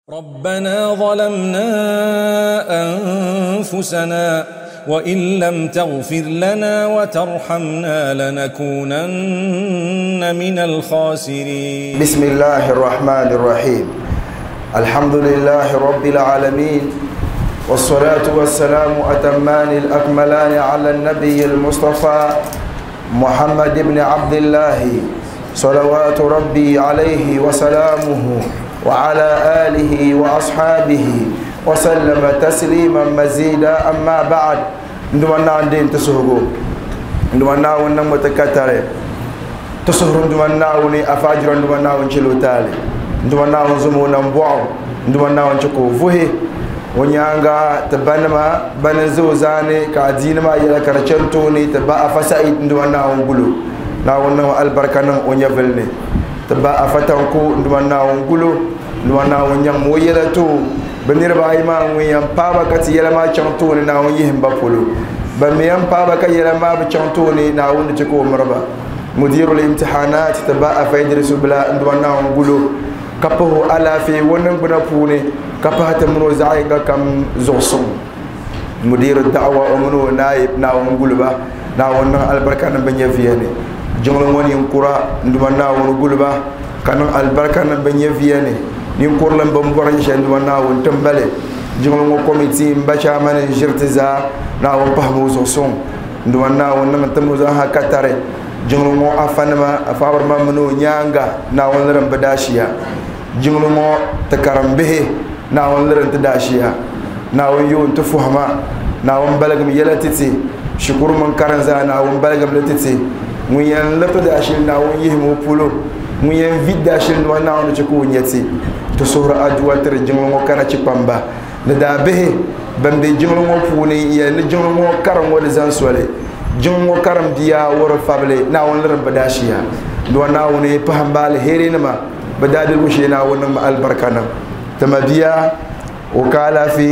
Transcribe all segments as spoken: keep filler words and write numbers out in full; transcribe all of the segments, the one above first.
ربنا ظلمنا أنفسنا وإن لم تغفر لنا وترحمنا لنكونن من الخاسرين. بسم الله الرحمن الرحيم. الحمد لله رب العالمين، والصلاة والسلام أتمان الأكملان على النبي المصطفى محمد بن عبد الله صلوات ربي عليه وسلامه وعلى آله وأصحابه وسلم تسليما مزيدا. أما بعد، ندمنا عندين تسهروا ندمنا ونم متكتره تسهروا ندمنا وني أفاجر ندمنا ونشلو تالي ندمنا ونزمو نمبوع ندمنا ونشكو فوهي ونيانغا تبانما بنزو زاني كادينما يلا كرچنتوني تبا أفسائد ندمنا ونقولو نا ونم البركان ونيفلني تبا أفتنكو ندمنا ونقولو ندمنا ونيام ويلتو بنير بايما ويام بابا كتي يلا ما چنتوني نا ونيهم بقولو بميام بابا كي يلا ما بچنتوني نا ونشكو مربا مدير الامتحانات تبا أفيدر سبلا ندمنا ونقولو كپه على في ونن بنا پوني كپه تمنو زايغا كم زوسون مدير الدعوة ومنو نائب نا ونقولو با نا ونن البركان بنيا فيني جمل وني انكورا ندمنا ونقولو با كان البركان بنيا فيني نينكور لم بمبرن شان ندمنا ونتمبالي جمل مو كوميتي مباشا من جرتزا نا ونبهمو زوسون ندمنا ونن تمو زها كتاري جمل مو افانما افاور ما منو نيانغا نا ونرم بداشيا جمل مو تكرم به نا ونرم تداشيا نا ويون تفهما نا ونبلغم يلتتي شكر من كرنزا نا ونبلغم لتتي وين لفت داشين نا ونيهمو بولو وين فيد داشين نا ونچكو نيتي تسور ادواتر جمل مو كانا چپامبا لدا به بمبي جمل مو فوني يا جمل مو كرم ود زانسولي جمو كرم ديا ور فابلي نا ونرم بداشيا دو نا وني پهمبال هيرينما بدادل وشينا ونم البركانا تما ديا وكالا في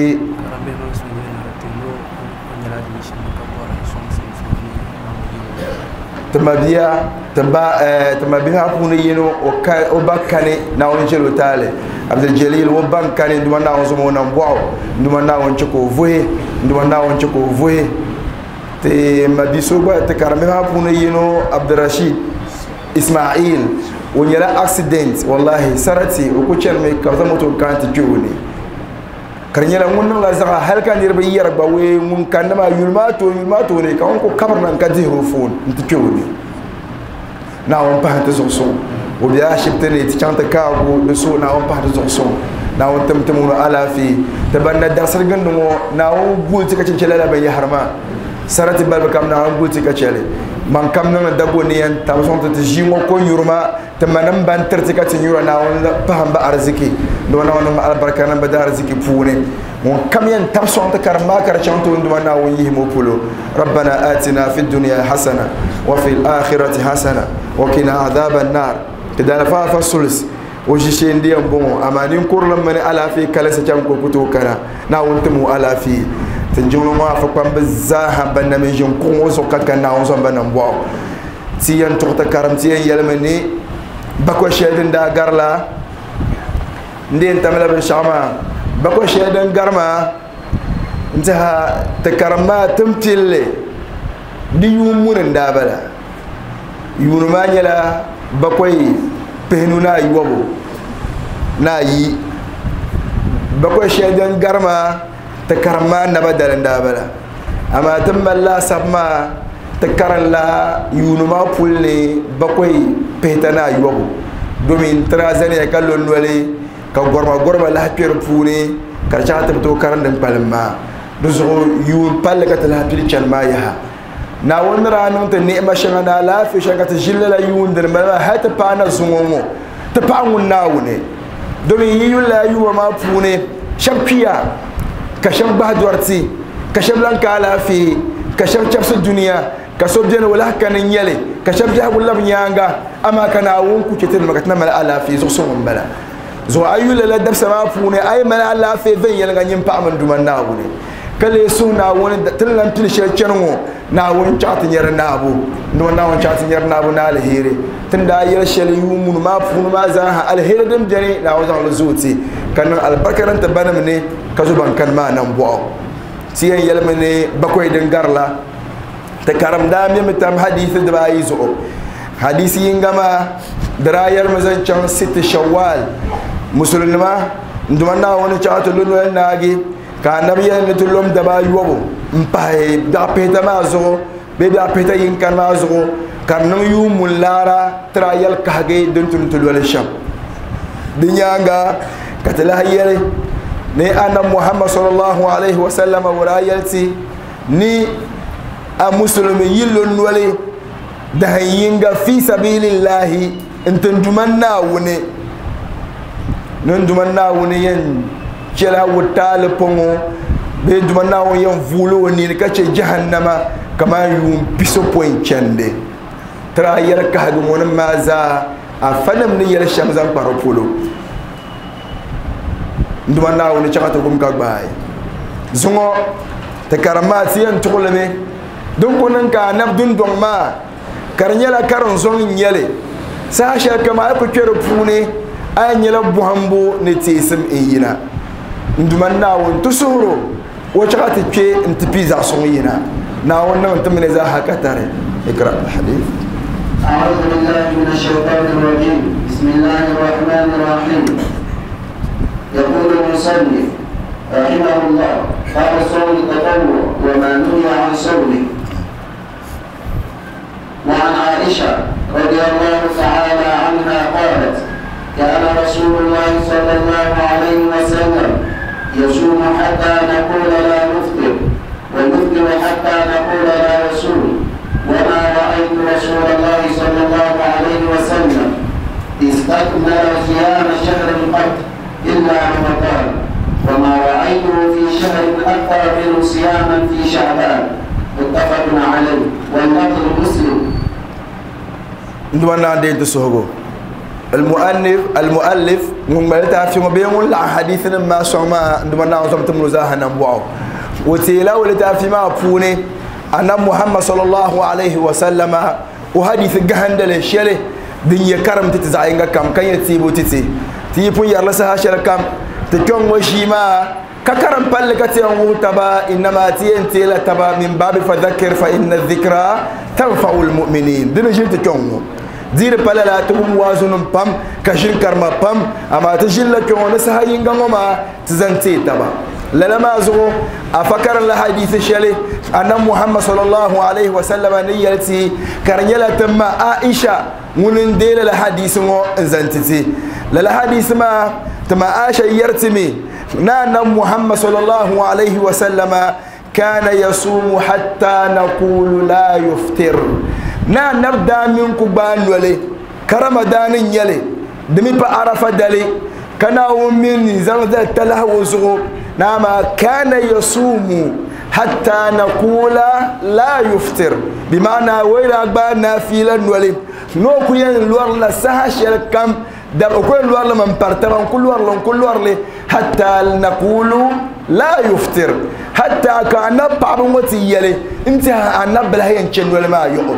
تما ديا تبا تما بها فونينو وبكاني نا ونجلو تالي عبد الجليل وبان كان دو نا ونزمو نمبو دو نا ونچكو فوي دو نا ونچكو فوي te madisoba te karamema puna yino Abdurrashid Ismail wonyala accident wallahi sarati o ko cherme ka zamoto kanti joni karnyala ngunna la zaga halka nirba yar ba we mun kanama yulmato yulmato ne ka ko kabarna ka zero phone nti joni na on pa ta zonson o biya shiptene ti chanta ka go so na on pa ta zonson na on tamtamu ala fi tabanna darsar gandu na on bulti ka cincela ba ya harma sarati balba kam na anguti ka chele man kam na dago ne yan ta son ta jimo ko yurma ta manam ban terti ka tin yura na on pahamba arziki do na on albarka na ba arziki pune mon kam yan ta son ta karma kar chanto ndo na on yimo pulo rabbana atina fid dunya hasana wa fil akhirati hasana wa qina adhaban nar kidana fa fa sulus o jishe ndiam bon amanin kurlam man ala fi kala sa cham ko kuto kana na on tumu ala fi tinjumlo ma fa kwam bazaha banna me jom ko so kakana on so banna mbo ti yan to ta karam ti yan yelmani bako shedin da garla ndin tamala bin shama bako shedin garma intaha ta karama tumtille di yumun da bala yunu ma nyala bakoy pehnuna yiwobo na yi bako shedin garma تكرما نبدل ندابلا أما تم الله سبما تكرر لا يونما بولي بقوي بهتنا يوبو دومين ترازني يكلون ولي كغورما غورما لا بير بوني كرشات بتو كرن بالما دوزو يون بالك تلا بير ما يها na wonra non te ne ma shanga la fi shanga te jilla yun der ma hata pana zumomo te pa ngun nawune domin yiyula yuwa ma pune shampiya كشم بهدورتي كشم لانك على في كشم شمس الدنيا كسب جن ولا كان يلي كشم جه ولا بنيانغا أما كان أون كتير ما كتنا ملا على في زوسون ملا زو أيول لا دب سما فوني أي ملا على في ذي يلقى ينبع من دمان ناوني كل يسون ناون تلنا تلشة شنو ناون شاتين يرنابو نو ناون شاتين يرنابو نال هيري تندا يلشة اليوم ما فون ما زاه الهير دم جري ناوزان لزوتي kan albarka nan ta bana mene kazo ban kan ma nan bo siyan yelmene bakoy den garla ta karam da mi mitam hadith da bayi zo hadisi yingama darayar mazan can sit shawwal musulma ndumanna woni chaatu lulu naagi ka nabiyen tulum da bayi wobo mpae da peta ma zo be da peta yin kan ma zo kan nan yu mulara trayal kahage dun tun tulul sham dinyanga katala hayere ne anna muhammad sallallahu alaihi wasallam warayalti ni a musulmi yillon wale da hanyinga fi sabilillahi intan dumanna wune non dumanna wune yan kela wutale pongo be dumanna won yan vulo ni kace jahannama kama yum piso point chande tra yar ka hadu mon maza a fanam ni yar shamzan paropolo dumanna wune chakata gum ka baay zungo te karamati yan tukuleme don konan ka nabdun don ma karnyala karon zon nyele sa sha kama ko kero pune ay nyela buhambo ne tisim eyina nduman na won to soro wo chakati ke intipiza son yina na wannan tamne za hakatare ikra alhadith أعوذ بالله من الشيطان الرجيم بسم الله الرحمن الرحيم يقول المصنف رحمه الله قال صوم التطوع وما نهي عن صومه. وعن عائشة رضي الله تعالى عنها قالت كان رسول الله صلى الله عليه وسلم يصوم حتى نقول لا نفطر ونفطر حتى نقول لا يصوم وما رأيت رسول الله صلى الله عليه وسلم استكمل صيام شهر قط إلا رمضان وما رأيته في شهر أكثر منه صياما في شعبان متفق عليه واللفظ مسلم. ndwana de to sogo المؤلف المؤلف من مالتا في مبيون لا حديث ما سما ndwana on somtum muzahana mbwa wotela wala fi ma pune anna muhammad sallallahu alaihi wasallam o hadith gahandale shele din ya karamta tzainga kam kan yati botiti ti pun yarla sa shel kam te kongo shima ككرم بلغت يوم تبا إنما تينتي لتبا من باب فذكر فإن الذكرى تنفع المؤمنين دين جنت كونو دير بلا لا تقوم وازن بام كشين كرما بام أما تجيل لك يوم نسهاين غنوما تزنتي تبا لما زو أفكر الحديث شلي أن محمد صلى الله عليه وسلم نيلتي كرنيلا تما عائشة من ديل الحديث مو زنتي للحديث ما تما عائشة يرتمي نانا محمد صلى الله عليه وسلم كان يصوم حتى نقول لا يفطر نا نبدا منكم بان ولي كرمضان يلي دمي بعرف دلي كان من زمزة تلهوزه نما كان يصوم حتى نقول لا يفطر بمعنى ويلا بانا فيلا ولي نو كوين لور لا سهش كم دم كل لور من برتبان كل لور كل لور حتى نقول لا يفطر حتى كان بعض موتي يلي انت انا بلا هي انشن ولا ما يقول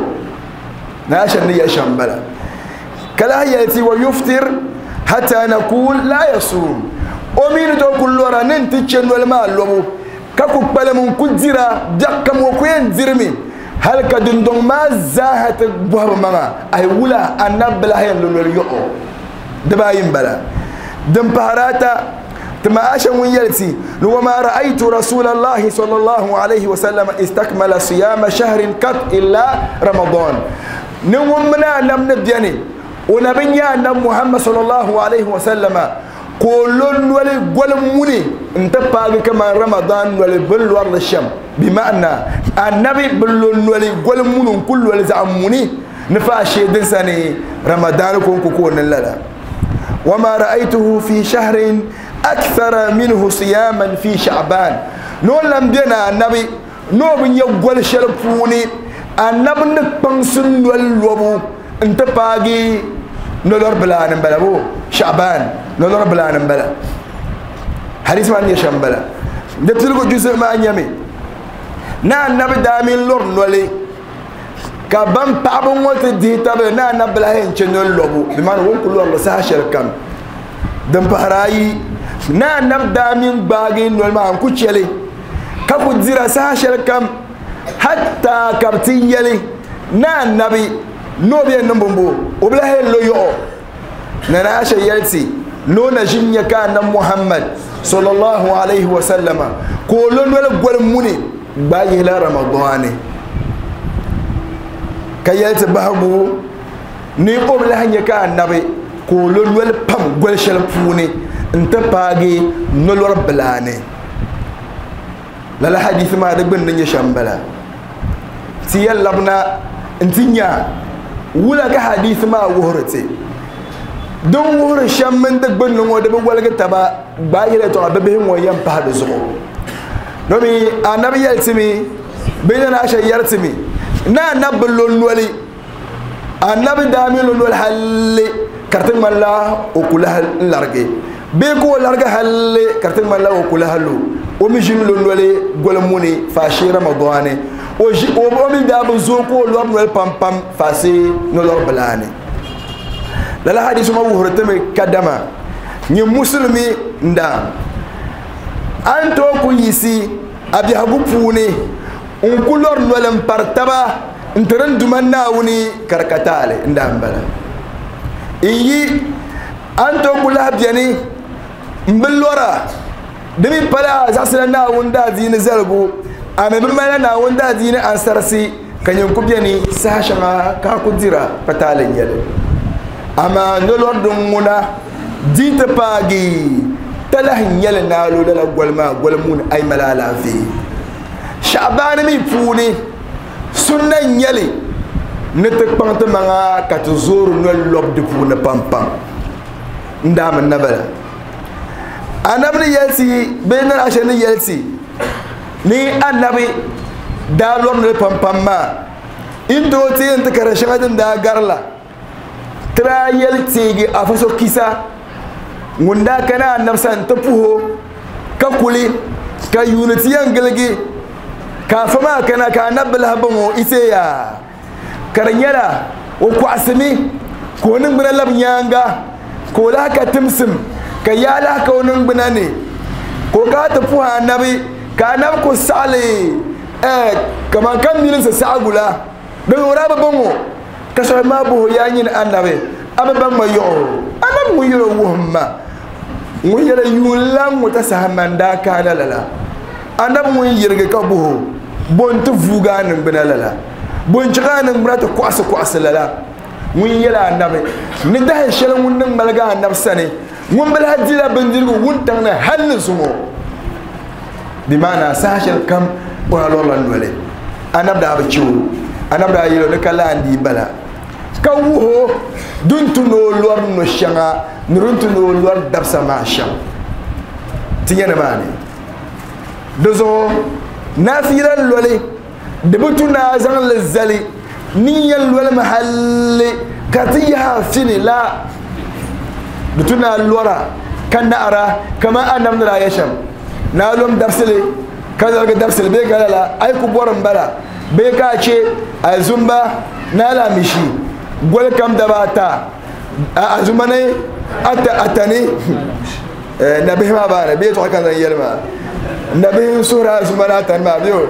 ناشن يا شمبلا كلا ياتي ويفطر حتى نقول لا يصوم ومين تو كل لور ننت تشن ولا ما لو كاكو بلا من كديرا دكم وكين زرمي هل كدندون ما زاهت بوهر ماما اي ولا انا بلا هي لول يقول دبايم بلا دم بهاراتا تما عشان ويلتي وما رأيت رسول الله صلى الله عليه وسلم استكمل صيام شهر قط إلا رمضان نومنا لم نبيني ونبينا أن محمد صلى الله عليه وسلم كلون ولي قلموني انت باقي كما رمضان ولي بلور الشام بمعنى النبي بلون ولي قلمون كل ولي زعموني نفاشي دنساني رمضان كون كون لا وما رأيته في شهر أكثر منه صياما في شعبان نو لم دينا النبي نو من يقول شرفوني النبي نقبنسن والوبو انت باقي نلور بلا نمبلا بو شعبان نلور بلا نمبلا حديث ما نيشان بلا دبتلقوا جزء ما نيامي نا النبي دامين لور نولي كابان بابون وقت ديتابي نا نبلا هين چنول لوبو بمعنى وون كل الله سهاشر كم دم بهراي na nabda min bagi nol ma ku chele ka ku dira sa shel kam hatta kabti yele na nabi no be nambombo obla hello yo na na sha yelsi no na jinya ka na Muhammad sallallahu alaihi wasallama ko lon wala gol muni bayi la ramadani kayalta bahabu ni obla hanya ka nabi ko lon wala pam gol shel puni nta pagi nolor blane la la hadith ma da gban nanya shambala ti yallabna ntinya wula ka hadith ma wuhrate don wuhur shamman da gban no da ba walga taba bayire to ababe hin wayan pa da zuko nomi annabi yaltimi bayna asha yartimi na nablon wali annabi damilun wal hal kartin malla okula large be ko larga halle kartin malla okula halu o mi jin lon wale golmuni fa shi ramadane o ji o mi da bu zo ko lor wal pam pam fa se no lor balane la la hadisu ma wuhurta me kadama ni muslimi nda anto ku yisi abi hagu pune un kulor walam partaba ntran dumanna wuni karkatale nda mbala iyi anto kula biani mbelora demi pala zasina na wunda zini zalbu ame bimala na wunda zini ansarsi kanyen kubiani sashama ka kudira patale nyele ama nolor dum muna dita pagi talah nyele na lo dala golma golmun ay malala fi sha'ban mi puni sunna nyele ne te pante manga kat zoro no lob de puna pam pam ndam nabala annabi yelsi bena ashani yelsi ni annabi da lor no pam pam ma indo te ent kara shagadin da garla tra yelti gi afaso kisa ngunda kana annabsan tapuho ka kuli ka unity yangelgi ka fama kana ka nabal habamo iseya karanyara o ko asmi ko nin bina lab nyanga ko la ka timsim ka yala ka onin bina ne ko ka tafu annabi ka nab ko sale eh kama kan milin sa sagula don ora babongo ka so ma bo yanyin annabi ababan mayo anan mu yoro wuhma mu yara yulan mu ta sahamanda kana lala annabi mu yirga ka bo bon tu fuga nin bina lala bon chikanin brata kwasa kwasa lala mun yala annabi ni da shalan wannan malga annab sane mun bal hadila bandirgo wuntan na halin sumo bi mana sashal kam wa lolan wale annab da abichu annab da yelo ne kala andi bala kawho duntu no lor no shanga nuruntu no lor dabsa ma sham tiyana mane dozo nafiran lole debutuna zan lazali niyan wal mahalli katiya fini la dutuna lora kan ara kama annam da yasham na lum dafsile kaza ga dafsile be galala ay ku boran bala be ka ce azumba na la mishi gol kam da bata azumane ata atani nabi ma bara be to kan yelma nabi sura azumana tan ma biyo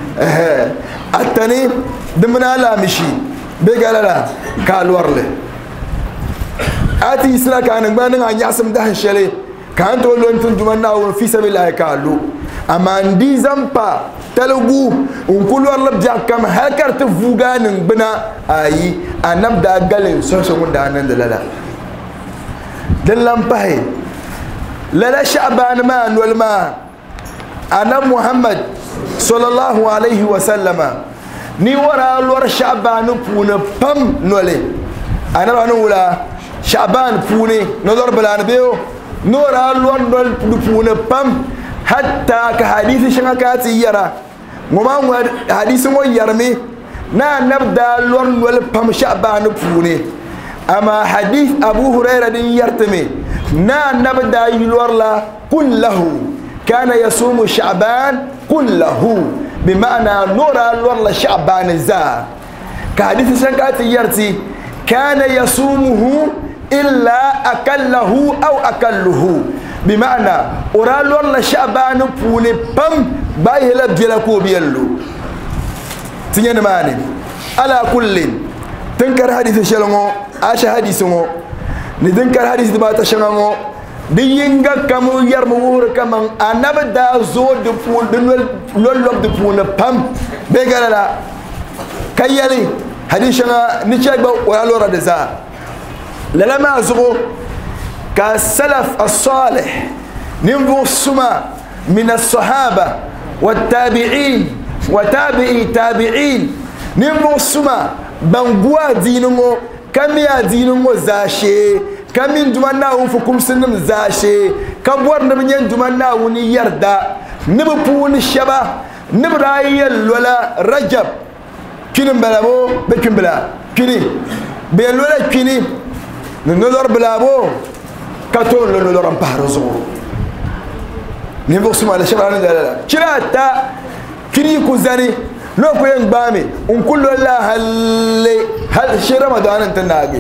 atani dimna la mishi be galala kalwarle ati isla kan ngban nga nyasam da shele kan to lon tun jumanna wa fi sabilillah kalu amandi zampa talugu un kulwar labja kam hakar ta fuganin bina ayi anab da galin so so da nan da lala dan lampahe lala sha'ban ma wal ma ana muhammad sallallahu alaihi wasallama ni wara lor sha'ban puna pam nole ana wanu wala sha'ban pune nodor balan beo nora lor nol puna pam hatta ka hadisi shanga ti yara ngoma hadisi mo yarmi na nabda lor nol pam sha'ban pune ama hadith abu hurairah din yartami na nabda lor la kullahu kana yasumu sha'ban kullahu بمعنى نورا والله شعبان الزار كحديث شنكات يرتي كان يصومه إلا أكله أو أكله بمعنى أورال الله شعبان بوني بام باي هلا بيلا كو بيلو تنين ماني على كل تنكر حديث شلمو عاش حديثمو ندنكر حديث دبات شلمو دينغا كامو يرمور كمان أنا بدا زود دفون دنول لولب دفون بام بيجالا كيالي حديث شنا نشاي بو ورالو ردزا لما زغو كالسلف الصالح ننبو السما من الصحابة والتابعين وتابعي تابعين ننبو السما بانقوا دينمو كم يا دينمو زاشي كم من دمنا وفكم سنم زاشي كم ورنا من دمنا ونيردا نبقون الشبا نبراي الولا رجب كنم بلابو بكم بلا كني بيلولا كني نندور بلابو كاتون نندور امبارزو نبقى سما الشبا لا كلا تا كني كوزاني لو كوين بامي ونقول الله هل هل شي رمضان انت ناقي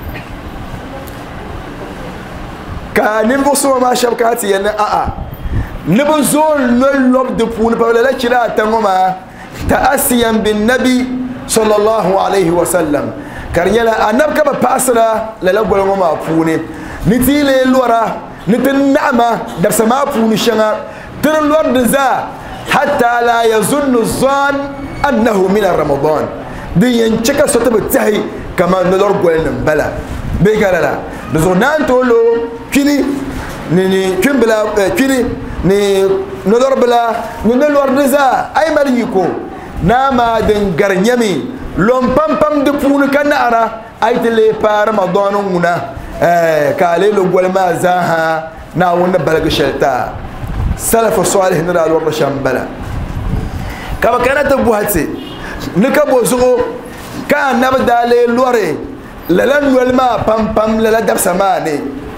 كان نبصوا ما شبكاتي يعني اه نبزول نلوب دفون فولا لا كلا تماما تأسيا بالنبي صلى الله عليه وسلم كريلا النبي كما باسرا للأول ما فوني نتيلي الورا نتنعمة دبس ما فوني شنا ترى الورد ذا حتى لا يظن الظان أنه من رمضان دي ينشك ستب التهي كما ندور قولنا بلا بيقال لا نزونان تقولوا كني ني كن بلا كني ني ندور بلا ندور رزا أي مريكو ناما دن غرنيمي لوم بام بام دفون كان أرى أي تلي بار رمضان ونا كالي لو قول ما زاها ناون بلغ شلتا سلف الصالح نرى الورد شامبلا كما كانت بوهاتي نكبو زغو كان نبدا لي لوري للن والما بام بام للا دب سماني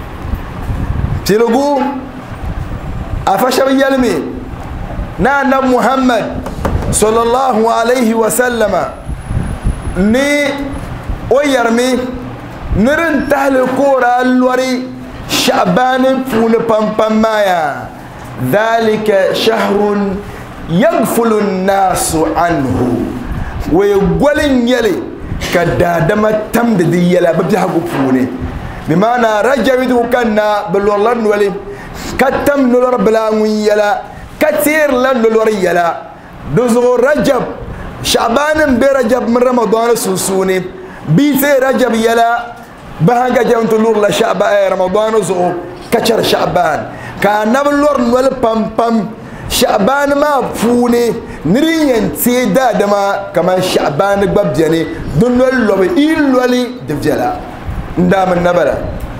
تلقو أفشر يلمي نانا محمد صلى الله عليه وسلم ني ويرمي نرن تهل كورا اللوري شعبان فون بام بام مايا ذلك شهر يغفل الناس عنه ويقول يلي كدادما تمد دي يلا ببدها قفوني بمعنى رجب كنا بالورلان ولي كتم نلور بلاوي يلا كثير لن نلور يلا دوزو رجب شعبان برجب من رمضان سوسوني بيتي رجب يلا بهاجا جاونت لور لا شعبان رمضان زو كشر شعبان كان نبلور نول بام بام شعبان ما فوني نرين سيدا دما كمان شعبان ببجاني دون لولي إلولي دفجلا ندام النبلا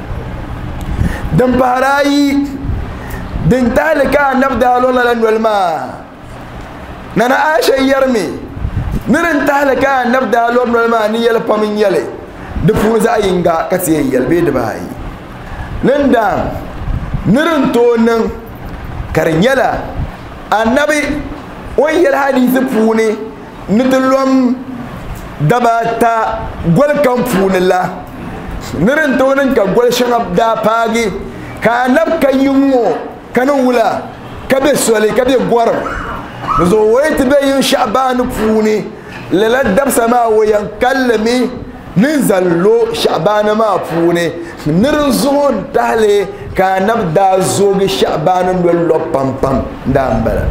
دم بهراي دين تهلك نبدا لولا لنول ما نانا عايشة يرمي نرن تهلك نبدا لولا ما نيال بامين يلي دفون زاينغا كسي يل بيد باي نندام نرن تونن كرنيلا النبي وين الحديث فوني نتلوم دباتا قول كم فون الله نرن تونن كقول شنب دا باقي كانب كيومو كانولا كبي سولي كبي قرب زويت بين شعبان فوني للا دبس ما وينكلمي ننزل له شعبان ما فوني نرزون تهلي كانب دا زوج شعبان ولو بام بام دام بلا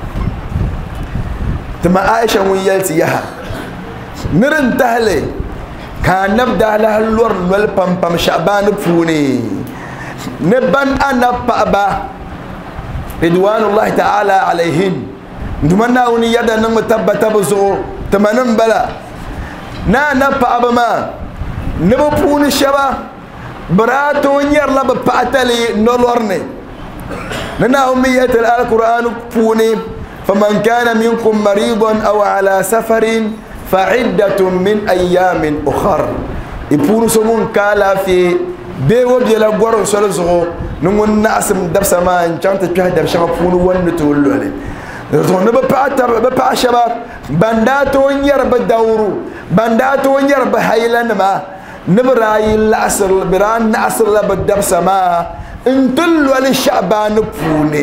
تما عائشة ويالتي يها نرن تهلي كانب دا لها اللور ولو بام بام شعبان فوني نبان أنا بابا رضوان الله تعالى عليهن نتمنى أن يدا نم تبا تبزو تمنن بلا نا نبابا ما نبپون الشبا براتو نير لب باتلي نولورني لنا أمية القرآن بوني فمن كان منكم مريضا أو على سفر فعدة من أيام أخر يبون سمون كالا في بيو بيلا غورو سولزو نمون ناسم دبس ما انشانت تشهد بشما فون ون تولولي رتون بباتا ببا شباب بنداتو نير بدورو بنداتو نير بحيلن ما نبراي الأصل بران أصل بدبس ما انتل ولي شعبان بوني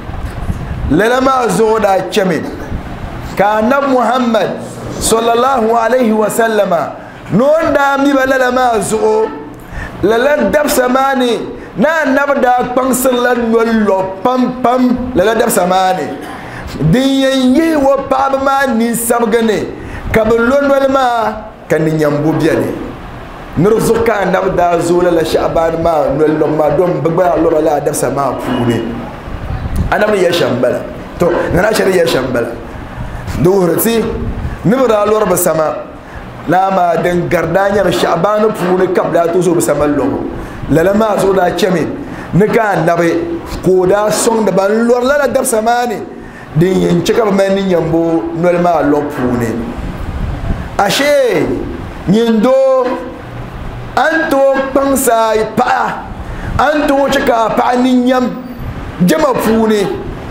لما زودا كمين كان محمد صلى الله عليه وسلم نون دامي بلا لما زو للا دب سماني نا نبدا بانسل ولو بام بام للا دب سماني دي و باب ما ني سبغني كبلون ولما كان يامبو بياني نرزق كان نبدا زول لا شعبان ما ولو ما دوم بغبا لو لا دب سما فوني انا من يشمبلا تو انا شري يشمبلا دورتي نبرا لور بسما لا ما دن غردانيا شعبان فوني قبل توسو بسما لو لا لما زودا كمين نكان نبي كودا سون دبان لور لا دب سماني din yin cika ba mai yambo nolma lopune ashe nyindo anto pansa pa anto cika pa ninyam jama fune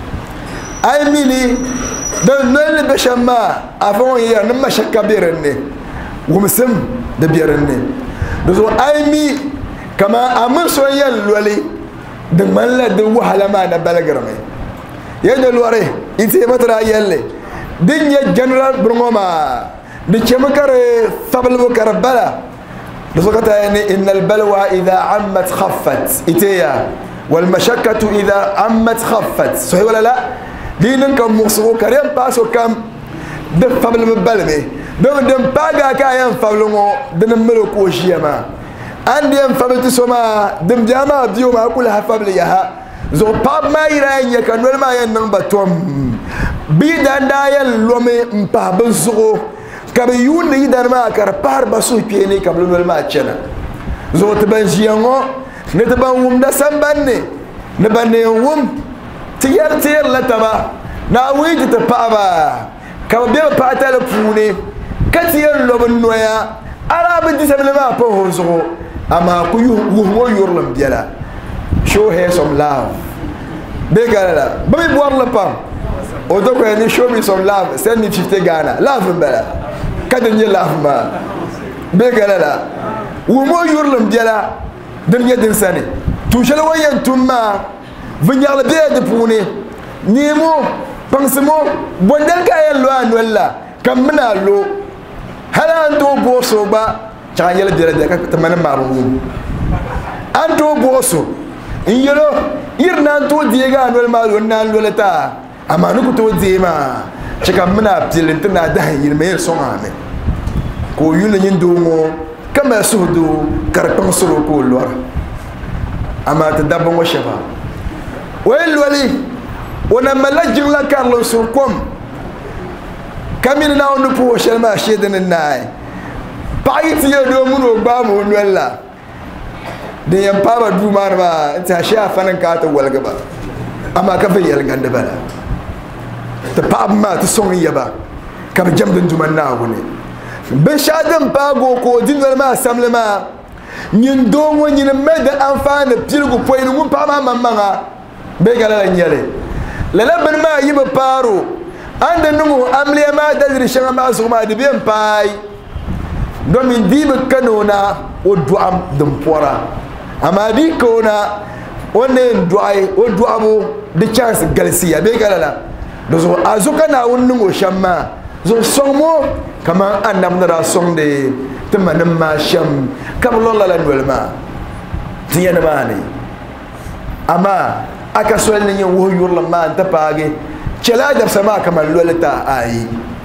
ay mili dan nol be shamma afon ya nan mashakka birne wumsum da birne do ay mi kama amun soyal loli dan man la da wahala ma na balagarme yadda luware ita matara yalle din ya general brungoma da ke makare fabal bukar bala da suka ta yani innal balwa idha ammat khaffat ita ya wal mashakkatu idha ammat khaffat sai wala la dinin kan musu karen paso kam da fabal balme don dan paga kayan fablo dan melo ko shiyama an da fabal soma dim jama biyo ma kula fabal yaha zo pap mayra nya kanwel ma yan nang batom bi danda yan lome mpa benzo kabe yuni dan ma kar par basu piene kablol ma chena zo te ban jiango ne te ban wum da sambanne ne ban ne wum tiyar tiyar la taba na wiji te paba kabe be pa ta le pune katiyar lobon noya arabe disable ma po hozo ama ku yu wo yorlam biala show her some love. Big Ghana. Baby boire le pain. Autant que show me some love. Send me fifty Ghana. Love bella. Kadenya love ma. Big Ghana. Umo yurlum diala. Denya dinsani. Toucher le wayan tumma. Venir le bien de pune. Niemo. Pensemo. Bondel kayen lo anwella. Kamna lo. Hala anto boso ba. Chanyele diala diala tamana maru. Anto boso. Iyelo irna to diega anwel ma wonna loleta amanu ko to diema chika mna pilintna da yirme songa me ko yule nyindumo kama sudu karpan suru ko lor ama ta dabon wa shaba wel wali wana malajin la karlo surkom kamina na onu po shalma shedin nai paiti yo do muno ba mo wala da yan fara dumar ba ta sha fanan ka ta walga ba amma ka fa yal ganda bala ta fa amma ta son yaba ka jam dun duman na wune be shadan pago ko dinwal ma samlama nyin do mo nyin meda amfana pilgu poyin mun pa ma mamma be gala nyale lala ban ma yiba paro anda numu amle ma dalri shanga ma su ma dibiyan pai domin diba kanona o duam dum pora amma di kona wannan du'ai o du'abu da chance galsiya be galala do zo azuka na wonnin o shamma zo sonmo kama annam na son de tamanin ma sham kam lolla la dolma tiyana mani amma aka so ne yin wo yurla ma ta page cela da sama kamar lolata ayi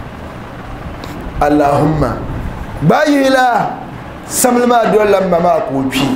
allahumma bayila samlama dolla ma ko fi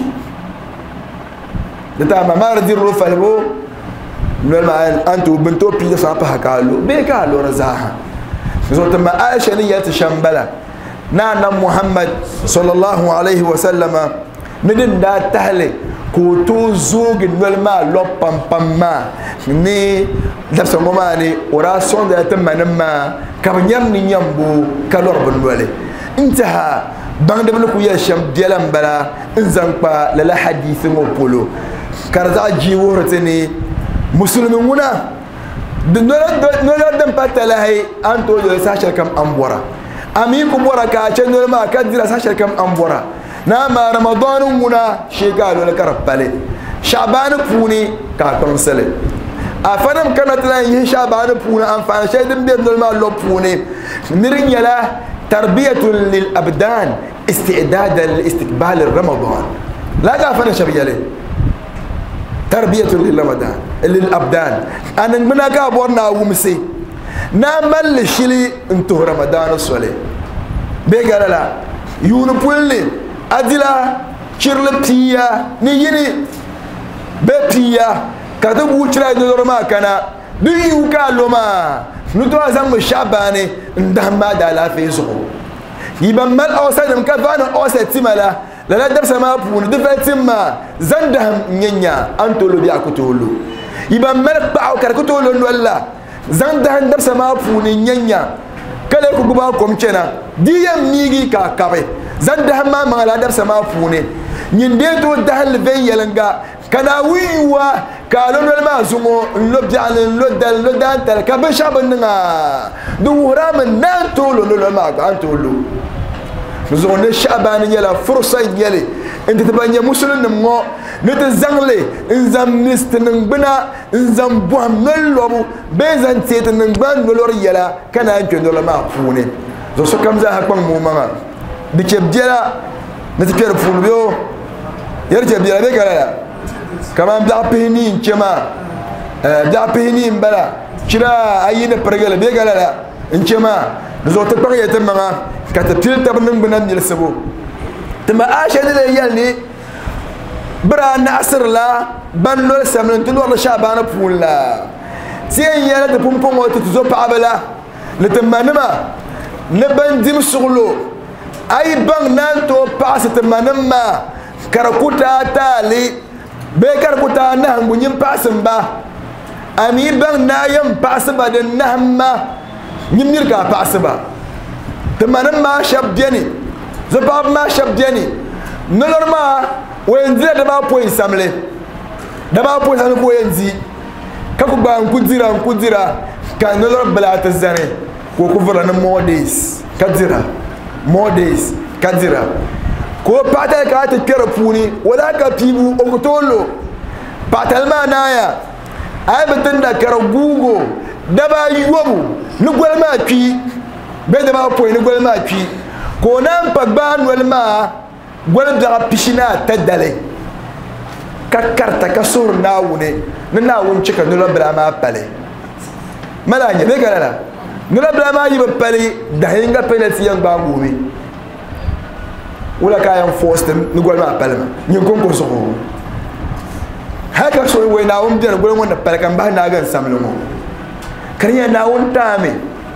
data mamar dirro falbo nol ma antu binto pi sa pa hakalo be ka lo razaha zo ta ma aisha ne ya tashambala na nan muhammad sallallahu alaihi wasallam nidin da tahle ko to zogin nol ma lo pam pam ma ni da so ma ni ora son da ta manama ka nyam ni nyambo ka lor bon wale intaha bang da ku ya sham dialam bala inzanpa la hadithin o polo karza jiwortini muslimin wuna nola dan patala hay anto do sashal kam ambora ami ku bora ka chen no ma ka dira sashal kam ambora na ma ramadan wuna shega do la karapale شعبان بوني كاتون سلي أفنم كانت لا يه شعبان بوني أنفعنا شيء دم بيبن الماء لو بوني نرين يلا تربية للأبدان استعدادا لاستقبال الرمضان لا كافنا شبيه لي تربية للرمضان للأبدان أنا من أكابورنا ومسي نعمل شيء انتو رمضان الصلاة بيجا لا يونبولي أدلا شرلتيا نيجي بيتيا كتب وشلا يدور ما كنا بيوكا لما نتوى زم الشعباني ندهم ما دالا في سقو يبقى مال أوسط مكفانا أوسط تملا لا درس ما بون دفع تما زندهم نينيا أنتولو بيأكو تولو يبقى مال باو كركو تولو ولا زندهم درس ما بون نينيا كله كوبا كومشنا ديام نيجي كاكابي زندهم ما مالا درس ما بون نينديتو دهل فين يلنغا كنا ويوا كالون ما زمو لبجال لدل لدان تل كبشابنا دورا من نانتولو لما انتولو نزون الشعبان يلا فرصة يلي انت تبني مسلم نمو نتزنلي انزم نست نبنا انزم بوهم نلوبو بيزن تيت نبان نلور يلا كان انجن دولا ما فوني زو سكم زا حكم موما بيجيب جلا نتكير فون بيو يرجع بيلا بيكلا كمان بلا بينين كما بلا بينين بلا كلا ايين برجل بيكلا لا انكما نزو تبقى يتمما كتبتل تبنن بنن يلسبو تما عاشا دي يالني برا نعصر لا بان لول سامن تلو الله شعبان بفون لا سين يالا تبون بون وتتزو بعبلا لتما نما نبان ديم سغلو اي بان نانتو باس تما نما كركوتا تالي بكركوتا نهم بنيم باسم با امي بان نايم باس بدن نهم نمير كا باس با تمانم ما شاب ديني زباب ما شاب ديني نلور ما وينزي دبا بوين ساملي دبا بوين ساملي وينزي كاكو با نكوديرا نكوديرا كان نلور بلا تزاني كوكو فرنا موديس كاديرا موديس كاديرا كو باتا كات كيرفوني ولا كابيبو اوكتولو باتل ما نايا اي بتندا كرغوغو دبا يوبو نغول ما كي بيد ما بوين غول ما بي كونان باغبان ول ما غول دا بيشنا تدالي ككرتا كسور ناوني ناون تشكا نولا بلا ما بالي ملا ني بيغا لا نولا بلا ما يب بالي داينغا بينتي يان باغومي ولا كاين فوستم نغول ما بالما ني كونكور سو هكا سو وي ناوم دين غول مون بالي كان با ناغان ساملو كريا ناون تامي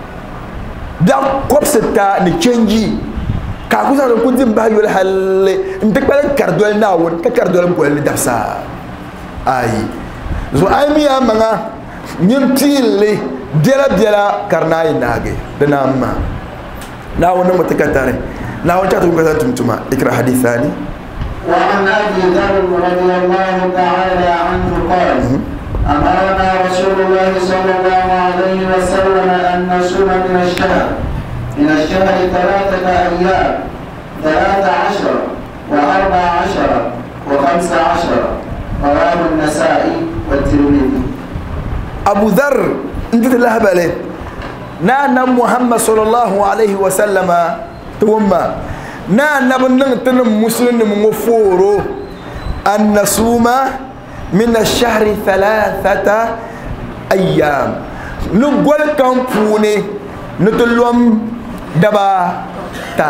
da kopseta ni change ka kusa ko dim ba yol halle ntek balen kardol na won ka kardol ko le dafsa ay zo ay mi amanga nyim tille dela dela karnay nage dana ma na won mo tekatare na won tatu ko tantuma ikra hadithani وعن ابي ذر رضي الله تعالى عنه قال أمرنا رسول الله صلى الله عليه وسلم أن نصوم من الشهر من الشهر ثلاثة أيام ثلاث عشر وأربع عشر وخمس عشر رواه النسائي والترمذي. أبو ذر أنت الله بالي نانا محمد صلى الله عليه وسلم توما نانا بنن تنم مسلم مفورو أن نصوم من الشهر ثلاثة أيام نقول كم فوني نتلوم دبا تا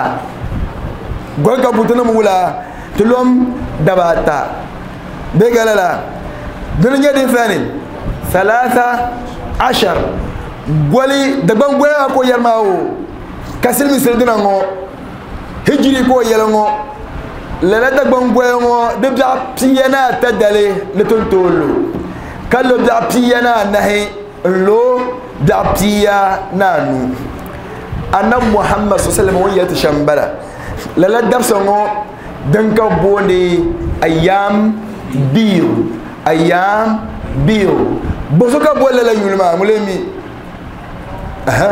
قول كم بتنا مولا تلوم دبا تا بيجا لا دنيا دي ثاني ثلاثة عشر قولي دبان قولي أكو يرماو كسر مثل دنا ngو هجري كو يلمو لا دبان قولي دبجا بيانا تدلي نتلتولو كلو دبجا بيانا نهي لو دبجا نانو أنا محمد صلى الله عليه وسلم ويا تشامبلا لا دبسونو دنكا بوني أيام بيو أيام بيو بوسوكا بولا لا يولما مولمي أها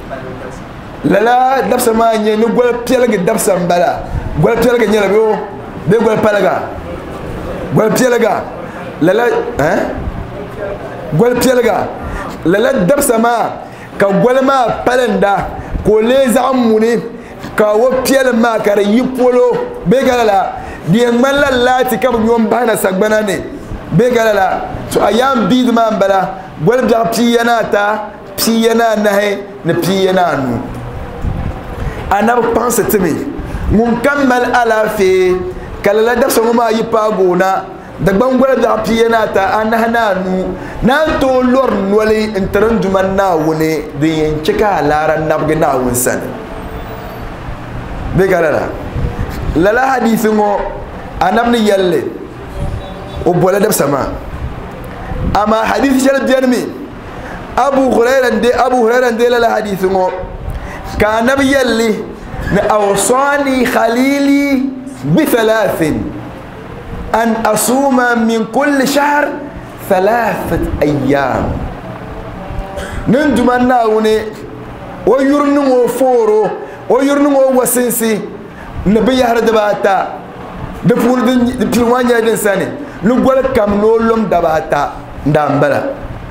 لا لا دبس ما ني نقول بيلك دبس مبلا قول بيلك ني لبيو be gol palaga gol pielaga lala hein gol pielaga lala dab sama ka gol ma palanda ko le zamuni ka wo piel ma kare yipolo be galala di ngalla lati kam nyom bana sagbana ne be galala so ayam bid ma bala gol da piyana ta piyana nahe ne piyana nu anab pense timi mun kammal ala fi kala dab sama ma yipa gona da gbangwala da piyana ta anahna nu nan to lor nole intran duman na wone de yin cika laran nabga na wunsan be galala lala hadithu ngo anabni yalle o bola dab sama ama hadith shal biyarmi abu hurairah de abu hurairah de lala hadithu ngo ka nabi yalle na awsani khalili bi thalathin أن أصوم من كل شهر ثلاثة أيام نندم الناوني ويرنو فورو ويرنو وسنسي نبي يهرد باتا دفول دبلوانيا دنساني نقول كم نولم دباتا دامبلا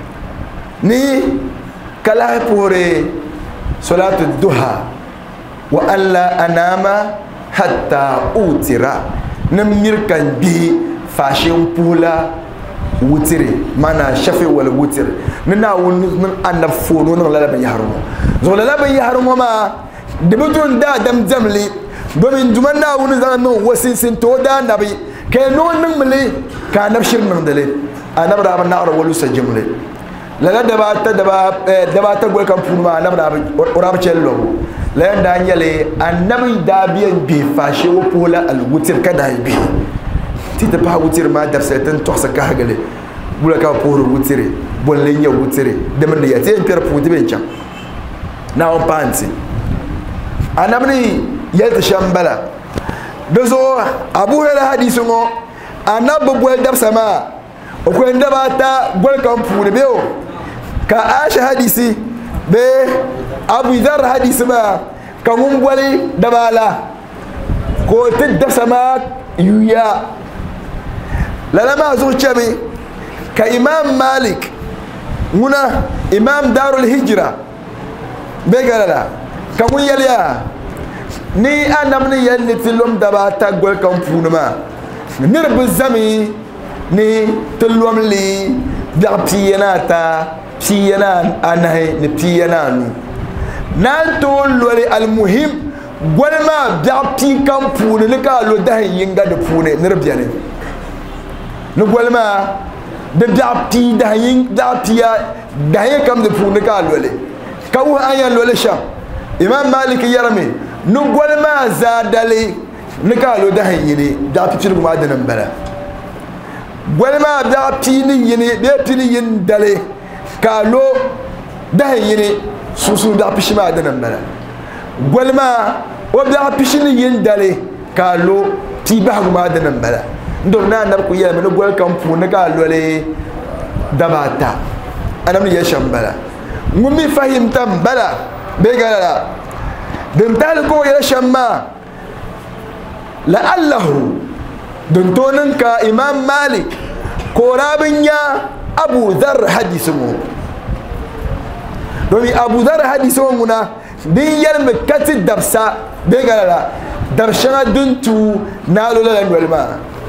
ني كلا بوري صلاة الضحى وأن لا أنام حتى أوتر نمير كان بي فاشين بولا وتري مانا شافي ولا وتر ننا ون أنا فونو نلا لا بيهرمو زولا لا بيهرمو ما دبتون دا دم زملي دومين جمنا ون زانو وسين تودا نبي كانوا نملي كان نبشر من دلي أنا برا من نار ولو سجملي لا لا دبات دبا دبات قول كم فما أنا برا برا بتشلو لأن دانيالي النبي دابين بفاشي وبولا الوتر كده يبي تيجي بها وتر ما درسيتن تحسك كهجلي بولا كا بورو وتري بولينيا وتري دمن دي أتين بير فودي بينشا ناو بانسي النبي يتشامبلا بزو أبو هلا حديثه أنا بقول دب سما وكون دباتا بقول كم فودي بيو كأش حديثي be abu dhar hadis ma kamum wali dabala ko tidda sama yuya lalama zo chabi ka imam malik muna imam darul hijra be galala kamun yaliya ni anam ni yalli tilum dabata gol kam funuma nirbu zami ni tilum li bi'tiyanata piyana anahe ne piyana nu nan to lori almuhim gwalma da pi kan pune ne ka lo da yinga da pune ne rabiyane ne gwalma da da pi da yin da piya da yin kam da pune ka lole ka wa ayan lole sha imam malik yarame ne gwalma zadale ne ka lo da yini da pi ma da nan bala gwalma da pi ni yini be pi ni yin dale kalo da yini susu da pishima da nan bala gwalma o da pishini yin dale kalo ti ba ma da nan bala ndon na nar ku ya mun gwal kan fu na kalo le dabata anam ya shambala ngumi fahimta bala be galala dan tal ko ya shamma la'allahu dan tonin ka imam malik ko rabinya abu dhar hadisu domin abu dhar hadisu muna din yar me kati dabsa be galala dabshana duntu na lola walma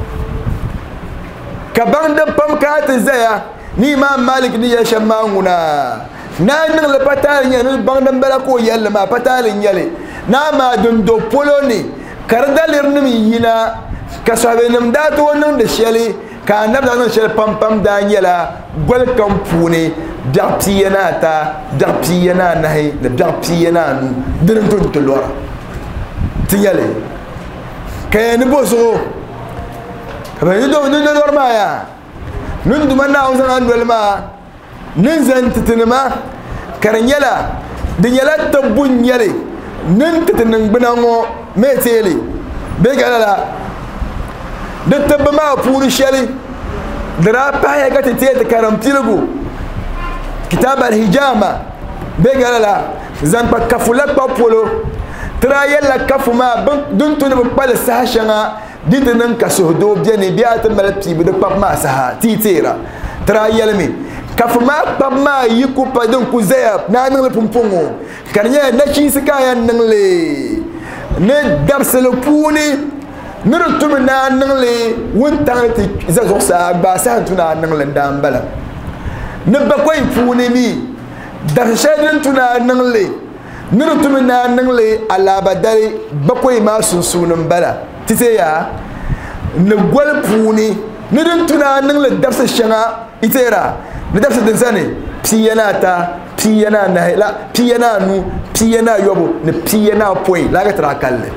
ka banda pam ka ta zaya ni imam malik ni ya shamma muna na nan le patal nya no banda bala ko yalla ma patal nyale na ma dun do poloni kardalir ni yina ka sabe nam da to wannan da shele ka nabda non shel pam pam daniela gol kampune daptiyana ta daptiyana nahi da daptiyana nu din ton to lora tiyale kayani boso ba ni do ni lor ma ya nun du man na on san andol ma nin zan titinma karanyela dinyala tabun yale nin titinin binango metele be galala da tabba ma puri shari dara pa ya ga tete da karamtilgo kitab al-hijama be galala zan pa kafula pa polo tra yalla kafuma dun tun ba pal sahashanga didn't Kasodo, Jenny, Beata Malati with the Papa Saha, Titera, Trialmi. Kafuma Pama, Yukupa, Don Kuzea, Nana Pumpongo, Kanya, Nachisaka and Nangle, Ned Dabsalopuni. Nuru tumi na nangle wunta ti zazosa basa tuna nangle dambala ne bakwai funi mi da shadin tuna nangle nuru tumi na nangle alaba dare bakwai ma sunsunin bala tite ya ne gwal funi nidin tuna nangle dafsa shanga itera ne dafsa din sane piyana ta piyana na la piyana nu piyana yobo ne piyana poi la ga tra kalle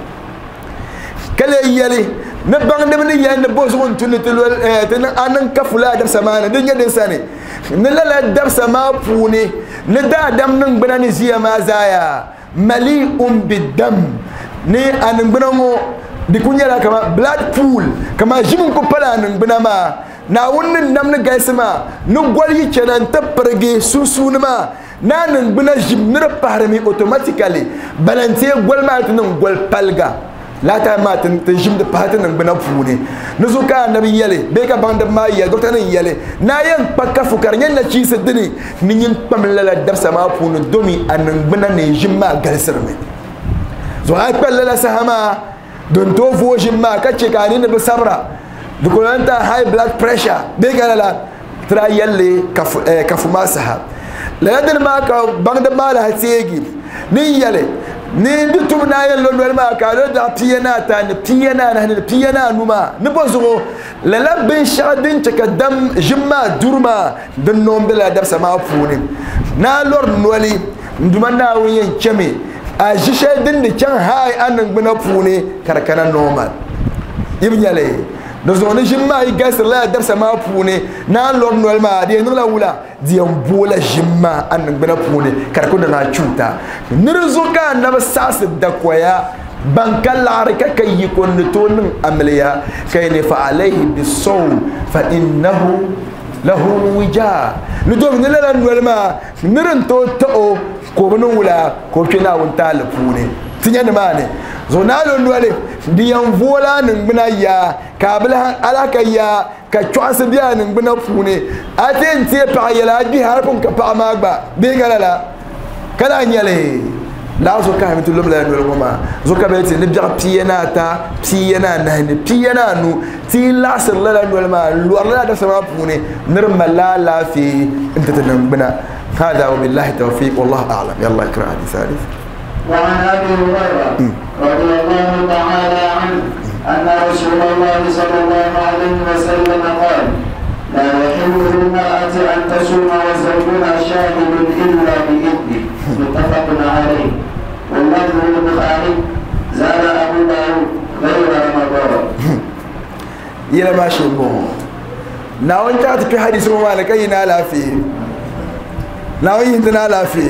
kale yali ne bang de ne yan ne bozon tun te lo eh te anan kafula da samana de nyade sane ne la la da sama puni ne da dam nan bana ni ziya ma zaya mali'un bidam ne anan bana mo di kunyala kama blood pool kama jimun ko pala nan bana ma na wannan nam ne gaisama no gwali kenan taparge susuna ma nanan bana jim ne parmi automatically balance gwal ma tan gwal palga la ta ma tan jim de patan nan bana fune nuzuka nabi yale be ka banda ma ya docteur nan yale na yan pakka fukar nyen na ci sedini ni nyin pamla la darsa ma funu domi anan bana ne jim ma galsirme zo ay palla sahama don to vo jim ma ka ce ka ni ne sabra dukulanta high blood pressure be ka la tra yalle kafu kafuma saha la yadan ma ka banda ma la hategi ni yale ni bitum na yello lol ma ka do da piyana ta ni piyana na ni piyana numa ni bozo la labin shadin takaddam jimma durma dan nombe la dar sama funi na lor noli nduma na wiyen cheme a jishe din de can hay anan bina funi karkana normal ibnyale do zone jimma i gasir la dar sama funi na lor nol ma de no la wula diyan bola jimma anan bina funi karkuna na chuta nirzuka na basas da koya bankan larika kai yikon tonin amliya kai ne fa alaihi bisawm fa innahu lahu wija nudo ne la nolma nirin to to ko bunun wula ko kina wunta lafune tinya ne mane zonalo nole diyan vola nin bina ya kabila alaka ya ka chwasa biya nin bina fune aten tie pa yala bi harfun ka pa magba be galala kala nyale la zo ka mitu lobla no goma zo ka beti ne biya piyana ta piyana na ne piyana nu ti la sir la no ma lo la da sama fune nirma la la fi inta tan bina hada wa billahi tawfiq wallahu a'lam yalla ikra hadi salih وعن ابي هريره رضي الله تعالى عنه ان رسول الله صلى الله عليه وسلم قال لا يحل للمراه ان تصوم وزوجها شاهد الا باذنه متفق عليه واللفظ للبخاري زاد ابو داود غير رمضان يلا ماشي بون ناو انت في حديث مالك ينا لا في ناو يندنا لا في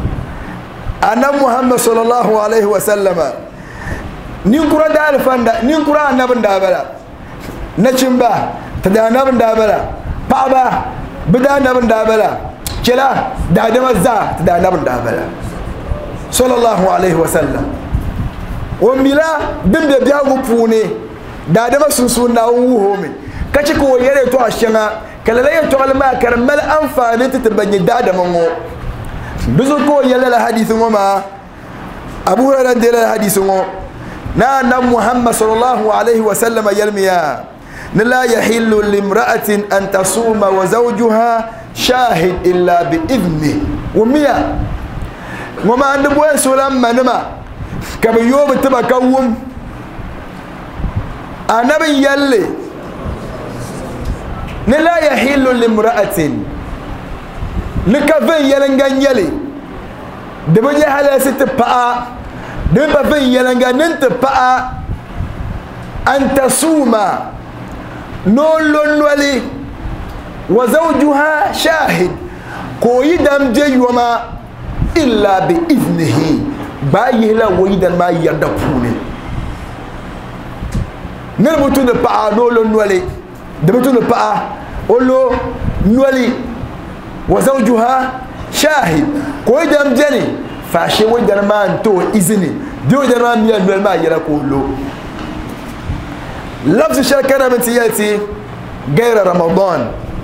أنا محمد صلى الله عليه وسلم نيكورا دار فندا نيكورا نبن دابلا نشمبا تدا نبن دابلا بابا بدا نبن دابلا كلا دادم الزا تدا نبن دابلا صلى الله عليه وسلم وميلا بيم بيا غفوني دادم سنسون ناوهومي كاتشكو يري تو اشنا كلا لا يتوال ما كرمل انفاني تتبني دادم مو بزوكو يلا الحديث وما أبو هريرة دل الحديث وما نانا محمد صلى الله عليه وسلم يلميا لا يحل لامرأة أن تصوم وزوجها شاهد إلا بإذنه وميا وما عند بوين سلام منما كبيوم تبا كوم أنا بيالي لا يحل لامرأة لكفين يلنغان يلي دبني حالا ستبقى دبفين يلنغان ننتبقى أن تصوم نولون ولي وزوجها شاهد كويدام جي وما إلا بإذنه بايه لا ويدان ما يدفوني نربطو نبقى نولون ولي دبتو نبقى أولو نولي وزوجها شاهد كوي دم جني فاشي وي درمان تو إذني ديو درمان ميال نول ما يلا كولو لفظ شركنا من تياتي غير رمضان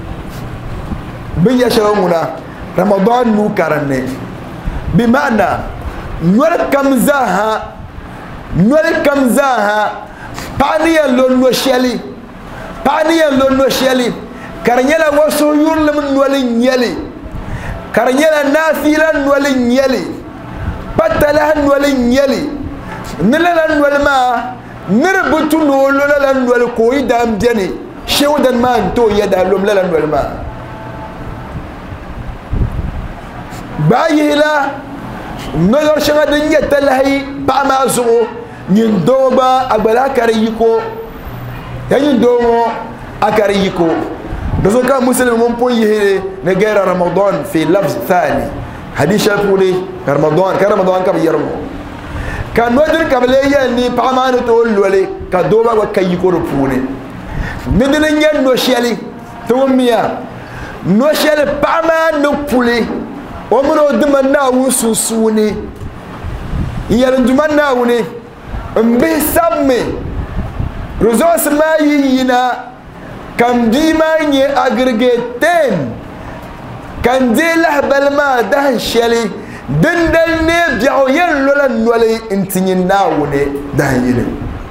بيا شلومنا رمضان نو كارني بمعنى نور كمزاها نور كمزاها بانيا لون وشالي بانيا لون وشالي كارنيلا وسو يورل من نولي نيالي كارنيلا نافيلا نولي نيالي باتلا نولي نيالي نلا نولي ما نربطو نولو لا نولي كوي دام جاني شو دان ما انتو يدا لوم لا نولي ما باي لا نور شنga دنيا تلهي باما زو نين دوبا اغبلا كاريكو يعني دومو اكاريكو دزوكا مسلم مون بون يهي نغير رمضان في لفظ ثاني حديث شافولي رمضان كان رمضان كم يرمو كان نودر كبليا ني باما نتول ولي كدوبا وكايكو رفوني ندن نين نوشيالي توميا نوشيالي باما نوبولي ومن ودمنا وسوسوني يرندمنا وني مبسمي رزوس ما يينا كان ديما ني اغريغيتين كان دي لهبل ما دهن شلي دندل ني بيو يلو لا نولي انتينا وني دهن يلي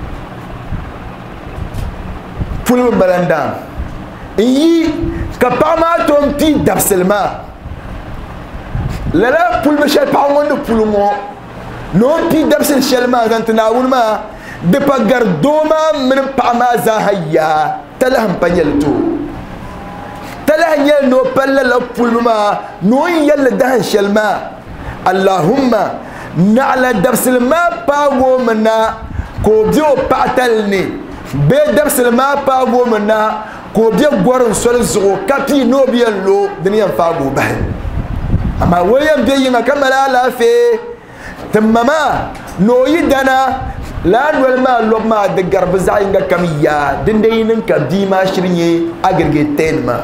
فول بلندان اي كباما توم تي دبسلما لا لا بول مشال باون بول مو نو بي دبسل شلما زنتنا ولما دبا غردوما من باما زاهيا تلهم بانيلتو تلهم يل نو بل لا بول ما نو يل دهن شلما اللهم نعلى دبسل ما باو منا كو بيو باتلني بي دبسل ما باو منا كو بيو غورن سول زو كابي نو بيلو دنيا فاغو بهن أما ويم بيجينا كملا لا في تماما نوي دنا لا نقول ما لو ما دقر بزعينك كمية دندين كديما شريني أجرجتين ما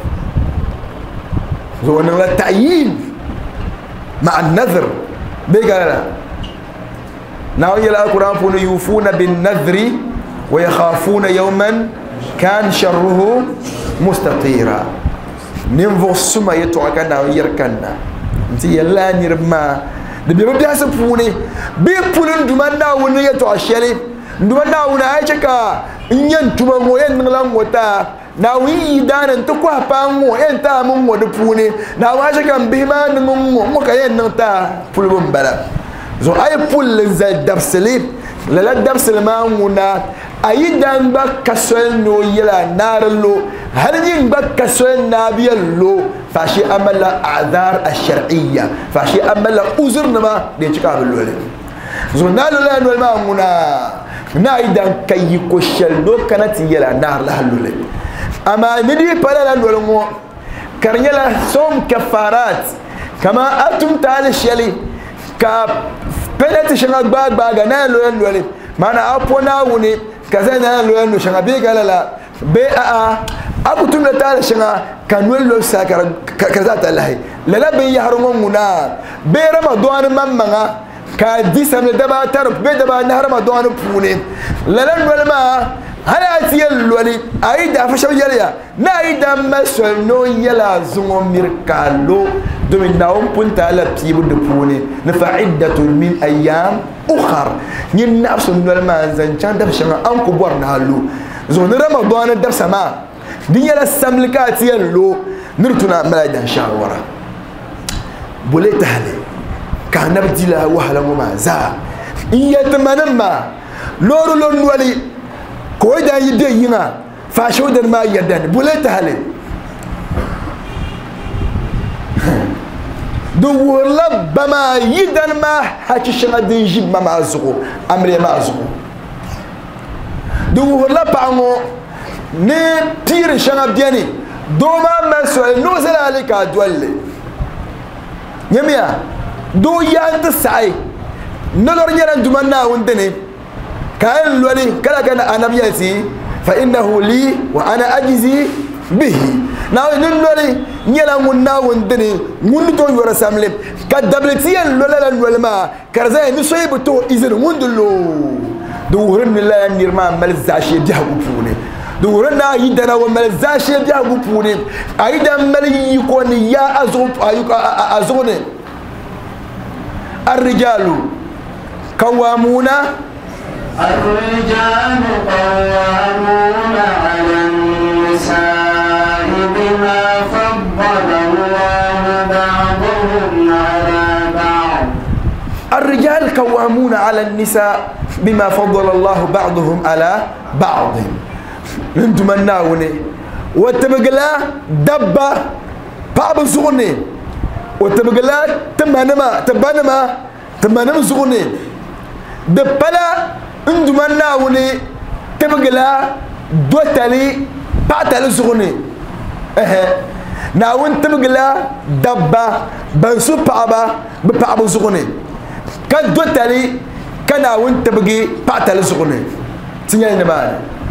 زون التعيين مع النذر بيجالا ناوي القرآن فون يوفون بالنذر ويخافون يوما كان شره مستطيرا نيمفو سما يتوكنا ويركنا انت يلا نيرما دبي بدي اسفوني بي بولن دومنا ون يتواشلي دومنا ون ايچكا نين توما موين نلان وتا ناوي دان انت كو بانو انت مو ودفوني ناواجكا بما نمو مو كاين نتا بولبم بلا زو اي بول زي دبسلي لا لا دبسل ما ونا اي دان با كسل نو يلا نارلو هل ينبك كسل نابيلو فاشي امل اعذار الشرعيه فاشي امل عذر نما دي تشكا بلول زو نالو لا نول ما ونا نايدان كاي كوشل دو كانت يلا نار لا لول اما ندي بلا لا نول مو كرنيلا صوم كفارات كما انتم تعالى شيلي ka penalty shanga bag bag na lo lo le mana apona woni kaza na lo lo shanga be galala be a abu tum la tala shanga kanwel lo sakara kaza ta lahi la be yahrumo muna be ramadan mamma ka disam da ba tar be da ba na ramadan pune la la lo ma hala atiyal loli aida fa shawjaliya na aida masol no yala zumo mirkalo domin nawon punta ala tibu de pune na fa'idatu min ayyam ukhar nin nafsun wal ma zancan da shanga an ku bor na halu zo ni ramadan da sama din yala samlikati yallo nirtuna maladan shawara bule tahli ka nabdila wahala ma za iyatmanama loru lon wali ko da yide yina fa shodan ma yadan bule tahli do wala bama yidan ma hakishanga din jib ma mazugo amre mazugo do wala pango ne pire shanga biani do ma maso no zala alika dwalle nyamia do yant sai nolor nyaran dumanna wondene kan loli kala kana anabiyati fa innahu li wa ana ajzi bihi naw nin loli nyela munna wondene mun to yora samle ka dabletiyen lola lan walma karza ni soyibu to izin mundulo دوورن لا نيرما مال زاشي ديابو بوني دورن ايدنا ومال زاشي ديابو بوني ايدا مال يكون يا ازوب ازوني الرجال قوامون الرجال قوامون على النساء بما فضل الله بعضهم على بعض الرجال قوامون على النساء بما فضل الله بعضهم على بعض انتم الناوني وتبقلا دبا باب زغني وتبقلا تمانما تبانما تمانما زغني دبلا انتم الناوني تبقلا دوتالي باتالي زغني اه ناون تبقلا دبا بنسو بابا بباب زغني كان دوتالي كان وانت بقي باتالي زغني تنيا نبال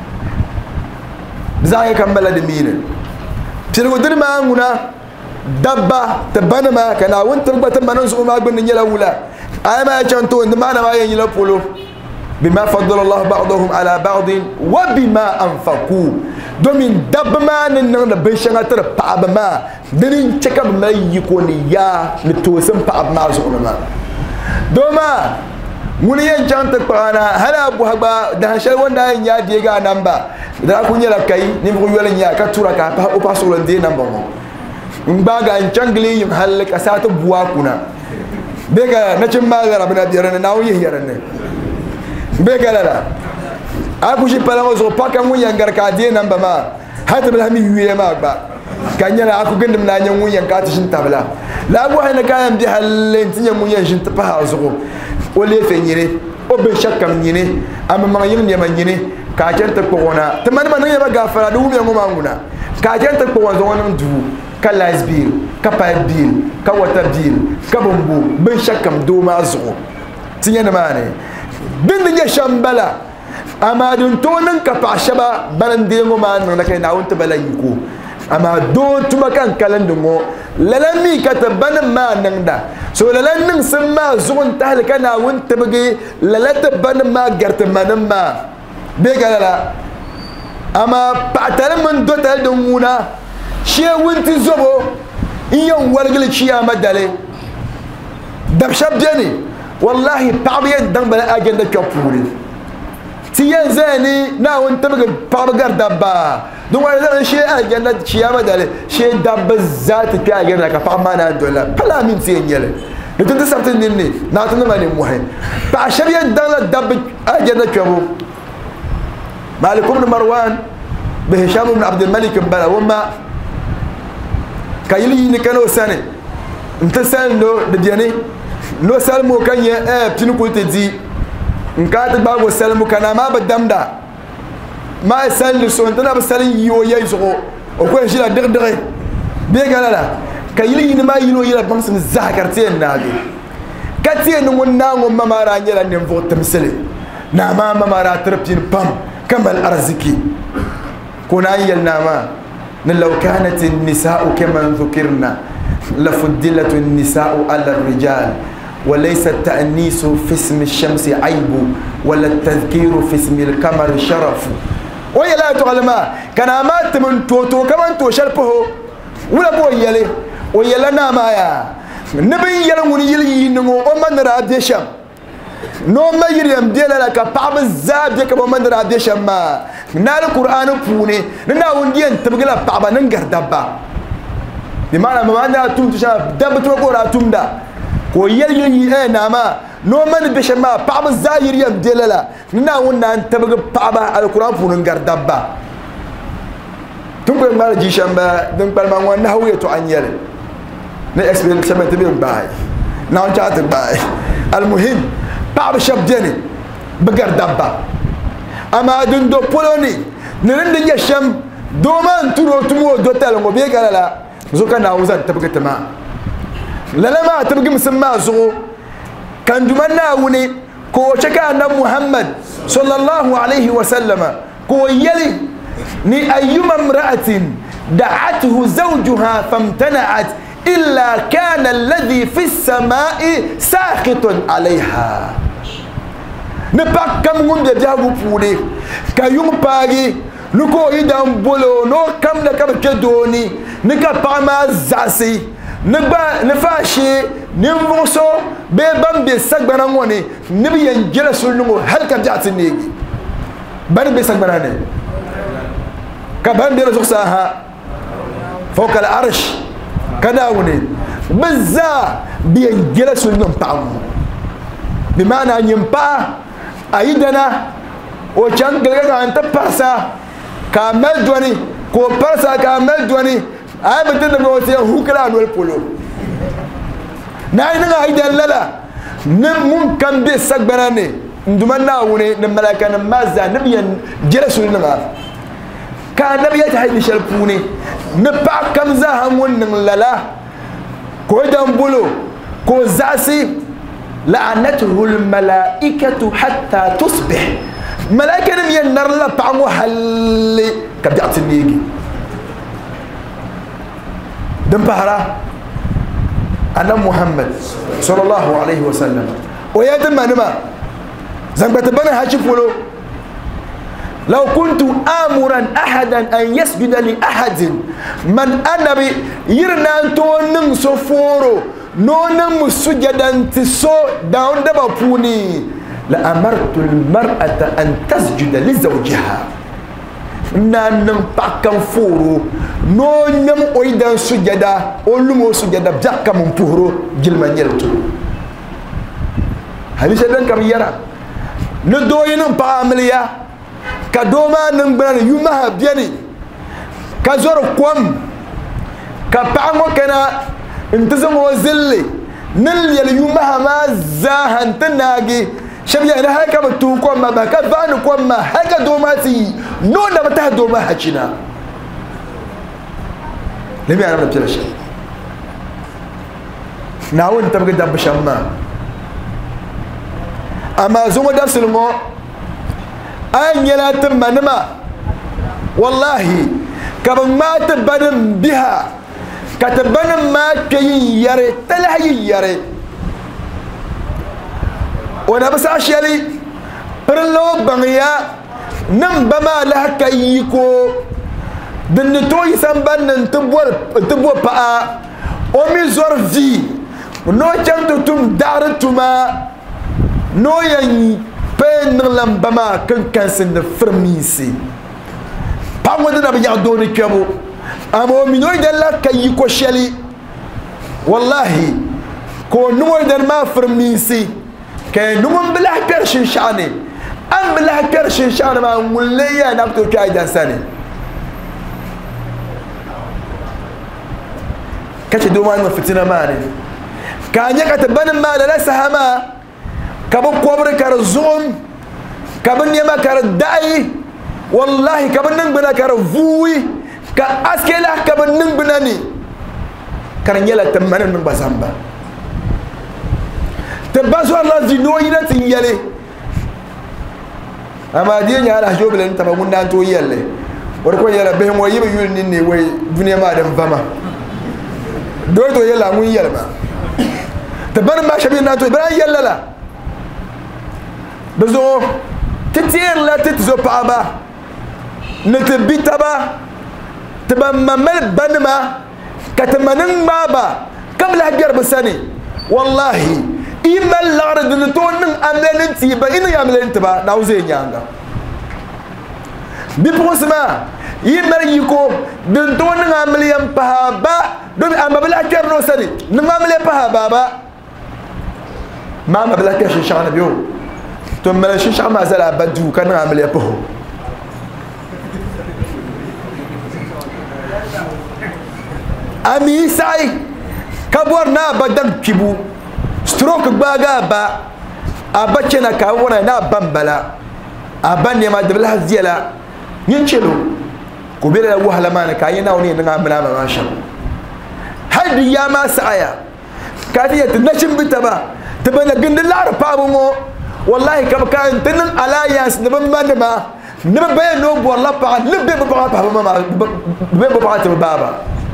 زاي كمل دمين تلو در ما غنا دبا تبانا ما كان وانت بقى تبانا زغو ما بن نيلا ولا اما جانتو ما انا ما ينيلا بولو بما فضل الله بعضهم على بعض وبما انفقوا دومين دب ما نن بنشنا تر باب ما دنين تشكب ما يكون يا نتوسم باب ما زغنا دوما muni yan chanta pana hala abu haba da shal wanda yan ya diga namba da ku nyala kai ni ko yola nya ka tura ka pa opa so lande namba mo mbaga en changli yim hal ka sa to buwa kuna bega na cin magara bana biyar na wuyi yaran ne bega la aku shi pala zo paka mun yan garka de namba ma hata bil hami yuye ma ba kanyala aku gandum na nyan mun yan ka tishin tabla la abu hayna kayan bi halin tinya mun yan shin tafa hazo ole fe nyire o be shakam nyine am ma yin ne man nyine ka janta ko wona to man man ne ba gafara du mi ngoma nguna ka janta ko wona wonon du ka lasbil ka pabil ka wata bil ka bombo be shakam do ma zo tinya ne mane bin ne shambala amadun to nan ka pa shaba baran de ngoma nan kai na wonta bala yiko ama do tuma kan kalan dungo lalami kataban ma nangda so lalan ning sama zugun tahlika na won tabagi lalata ban ma garta manama be galala ama patal man do tal dunguna she wonti zobo iyan walgal ciya madale dabshab jani wallahi tabiya dan bala agenda kapuri tiyan zani na won tabaga pabagar dabba donc wala dan she agenda ciya madale she dabba zati ka agenda ka pamana dola pala min tiyenyele le tente certain nini na tente mani muhin pa shabiya dan la dabba agenda kabu malik ibn marwan be hisham ibn abd al-malik bala wama kayili ni kano sane nta sando de diane no salmo kanye eh tinu ko te di nka ta bago salmo kana ma badamda ma sal so ntana ba sal yo yey so o ko jila dir dir be galala kayili ni ma yino yila bam sun zakarti nabi kati ni wonna ngom mamara nyela nem fo tamsele na ma mamara trapin pam kamal arziki kuna yelna ma لو كانت النساء كما ذكرنا لفضلت النساء على الرجال وليس التأنيس في اسم الشمس عيب ولا التذكير في اسم القمر شرف ويا لا تعلم كان مات من توتو كمان تو شربه ولا بو يلي ويا لنا ما يا نبي يلا من يلي نمو ومن راد شم نو ما يريم ديلا لك بعض الزاد يك ومن راد شم ما نال القرآن بوني ننا وندين تبغلا بعض ننقر دبا بمعنى ما عندنا توم تشاف دب توقورا توم دا كويل يلي إيه نما نو من بشما بعض الزاد يريم ديلا لا ننا ونا تبغى بعض القرآن بوني ننقر دبا تقول ما رجي شمبا نقبل ما وانا هو يتوانيل نأكسبيل شمبا تبين باي ناون جات باي المهم بعض الشاب جاني بقر دبا أما دون دو بولوني نرند يشم دومان ترو تمو دوتال مو بيك لا لا زوكا ناوزان تبقى تما لا لا ما تبقى مسمى زو كان دمنا وني كو شكا محمد صلى الله عليه وسلم كو يلي ني أيما امرأة دعته زوجها فامتنعت إلا كان الذي في السماء ساخط عليها ne pak kam ngum de jagu pude ka yung pagi luko idam bolo no kam na ka ke doni ne ka pa ma zasi ne ba ne fashi ne mvoso be bam be sagbana ngoni ne bi yen jela sulungo hal ka jati negi ban be sagbana ne ka ban be rasul saha فوق العرش كداوني بزا بين جلس النمطعم بمعنى أن ينبع أيدنا وشان قلقا أنت برسا كامل دواني كو برسا كامل دواني أي بتنا بوسيا هو كلا نول بولو ناينا أيدنا لا نمون كم بيسك بناني ندمنا وني نملاك نمازا نبين جلس النمطعم كان نبي يتحدي شربوني نبع كم زهم ونلا كو دمبلو كو زاسي لعنته الملائكة حتى تصبح ملائكة نمي النار لا بعمو حلي كبدعت النيجي دم بحرا أنا محمد صلى الله عليه وسلم ويا دم نما زنبت بنا هاشفولو لو كنت آمرا أحدا أن يسجد لأحد من أنا بي يرنا تونم سفورو نونم سجدا تسو داون دبا بوني لأمرت المرأة أن تسجد لزوجها نانم باكم فورو نونم أيضا سجدا أولمو سجدا بجاكا من بورو جلمان يلتو هذه سيدان كم يرى ندوينم بعمليا كدوما نمبران يومها بيني كزور قوم كبعمو كنا انتزم وزلي نل يلي يومها ما زاهن تناجي شبيه انا هيك بتو قوم ما بكا بان قوم ما هيك دوماتي نونا بتاه دوما هجنا لمي انا بتلا شيء ناون تبقى دب شما اما زوما درس المو أن يلا تمنما والله كم ما تبنم بها كتبنم ما كي يري تلهي يري وانا بس أشيالي برلو بغيا نم بما لها كيكو دنتوي سنبان نتبور نتبور بقى أمي زور في نو جنتو تم دارتما نو يعني pen lam bama kan kansen de fermisi pa wona na biya doni kebo amo minoy de la kay ko sheli wallahi ko numoy de ma fermisi kay numon bilah pershin shani am bilah pershin shani ma mulliya nabtu kayda sani kace do ma fitina mare kanya kataban ma la sahama كابن كوبر كار زون كابن يما كار داي والله كابن نبنا كار فوي كأسكيلا كابن نبناني كان يلا تمنا من بسامبا تباسو الله زينو يلا تيالي أما دي نيالا جوب لين تبا من دانتو يلا وركو يلا بهم ويبي يقول نيني وي دنيا ما دم فما دوتو يلا مو يلا ما تبان ما شبيه نانتو برا يلا لا بزو تتير لا تتزو بابا نتبيتبا تبا ممل بنما كتمنن بابا قبل هجر بسني والله إما الأرض نتون أملين تيبا إنه يعملين تبا ناوزين يانغا بيبوسما إما يكو دنتون أملين بابا دون أما بلا هجر نوسني نماملين بابا ما ما بلا كاش شعنا بيو ثم لا شيء ما زال بدو كان عامل يبه أمي ساي كبرنا بدن كيبو ستروك باغا با أبتشنا كاونا نا بامبلا أبني ما دبلها زيلا ينشلو كبير وهلا ما نكاينا وني نعمل ما شاء هذه يا ما سايا كاتية نشم بتبا تبنا جند الله ربابو والله كم كان تنن alliance نبى ما نما نبى بين نوب والله بعد نبى ببعض بابا ما نبى ببعض بابا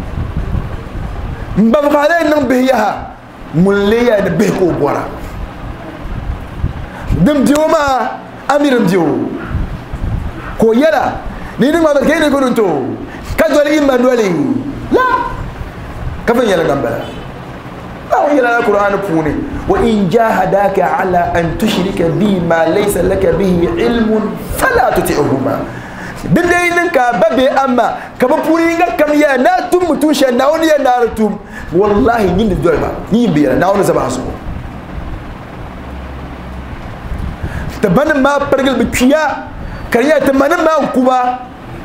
نبى عليه نبى هيها مليا نبى كوبورا dum dioma amiram dio ko yala ni ni ma barke ni ko to ka dole imma dole la ka fa yala gambala la yala alquran puni wa in jahadaka ala an tushrika bi ma laysa laka bihi ilmun fala tuti'huma dindai nan ka babe amma ka ba puni ga kam ya na tum mutusha na woni ya na tum wallahi ni dole ba ni biya na woni zaba su taban ma pergal bikiya kariya tamanin ma kuba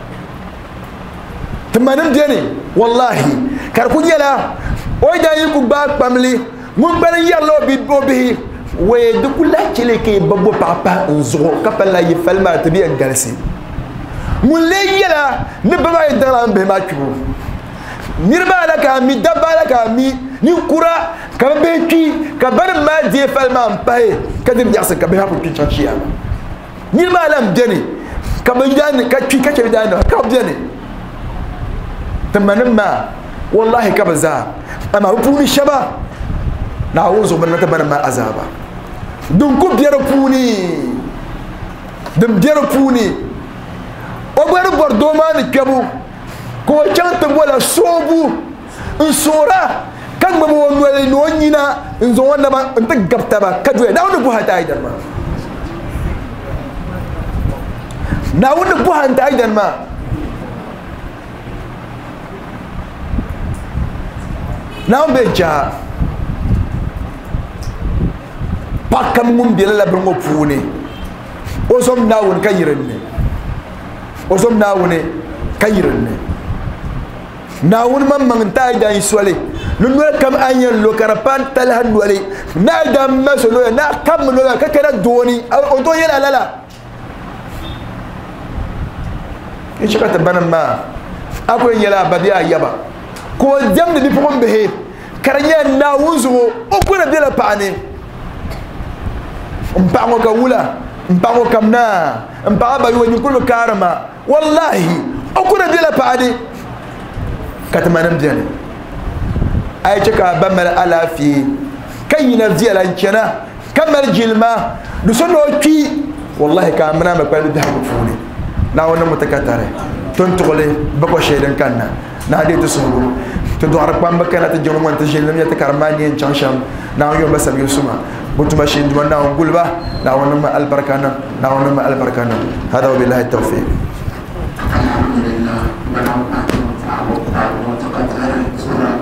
tamanin dene wallahi kar ku yala oy da yi ku ba pamli mun ban yallo bi bobi we de kula chele ke babbo papa nzo kapala yi falma tabi en galsi mun le yala ne baba yi dara be ma ku nirba la ka mi dabba la ka mi ni kura ka be ki ka bar ma die falma mpae kadim yasa ka be ha ku chanchia ni ma lam dene ka be dan ka ki ka ke dan ka dene tamanin ma wallahi ka baza ama puni shaba na wuzo ban tamanin ma azaba dun ku biyar puni dum biyar puni o bar bordo ma ni kabu ko chanta bola sobu nsora kan ba mo wala no nyina nzo wanda ba nta gapta ba kadwe da wona buhata aidan ma na wona buhata aidan ma na be ja pakam mum bi la brongo puni o som na won kayirenne o som na woni kayirenne na won man man ta aidan swale nun wala kam anyan lo karapan talhan wale na da masolo na kam lo ka kana doni o to yela lala in shaka tabanan ma akwai yela badia yaba ko jam de pom behe karanya na wuzo o ko na dela paane mpango ka wula mpango kamna mpa ba yo nyukulu karama wallahi o ko na dela paane katamanan diane ay cika bamal alafi kai na ziyala kena kamar jilma du sono ki wallahi ka amana ma kwani da funi na wannan mutakatare ton tole bako shedan kanna na de to sunu to do arpa mbakala ta jono man ta jelam ya ta karmani en chansham na yo basam yusuma mutuma shin du na ngulba na wannan ma albarakana na wannan ma albarakana hada wa billahi tawfiq alhamdulillah mana ta'awu ta'awu takatare surah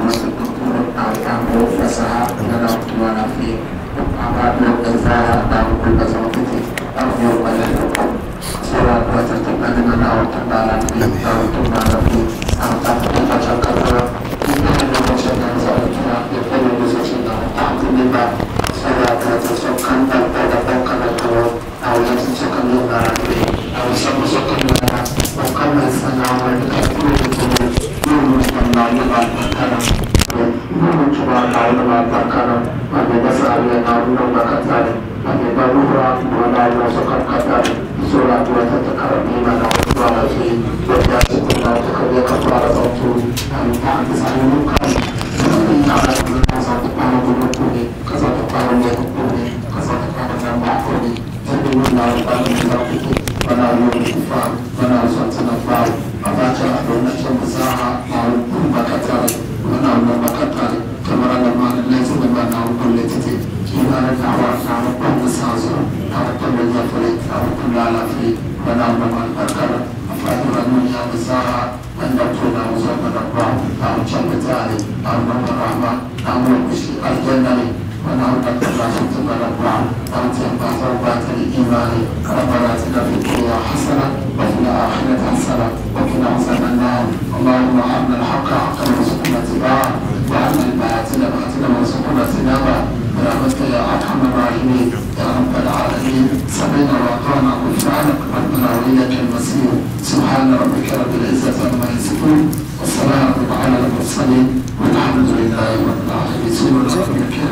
فسعى لنا وطوانا فيه أعطانا الإنسان أعطاه كل صوته أرجو أن صلاة وتتبعنا وتبعنا فيه وتبعنا فيه أعطانا وتشكرنا إننا وشكرا صلاتنا يقول بسشنا وتعطينا صلاة وتشكرا وتبعنا فيه أو يتشكرا لنا أو يشكرا لنا وكما سنع ولكن يوم مستمع لنا Mungu tunaona na bakara amebasa aliyenaona bakatani amebarura wanaona soka katani sura tuwatakarabina na wala fi wajasi kuna tukabia kafara za uturi amitaki salimuka na kaza tukana kumukuni kaza tukana nyekukuni kaza tukana nyambakuni jadi wana wabani mzapiki wana yonifa wana uswatina fai abacha adona chambuzaha na bakatani wana bakatani kamara na maana lezi na maana ukule titi kibara dawa na mpanga sazo na mpanga nyafuri na mpanga alafi wana maana bakara afadhura dunia mzaha anda tuna uzoma na kwa na mchambetani na mpanga rahma na mwakushi aljannani wana mpanga shutuma na kwa na mtembaza ubatani imani ربنا اتنا في الدنيا حسنه وفي الاخره حسنه وقنا عذاب النار اللهم ارنا الحق حقا وارزقنا اتباعه وارنا الباطل باطلا وارزقنا اجتنابه برحمتك يا ارحم الراحمين يا رب العالمين سمعنا واطعنا غفرانك ربنا واليك المصير سبحان ربك رب العزه عما يصفون والسلام على المرسلين والحمد لله رب العالمين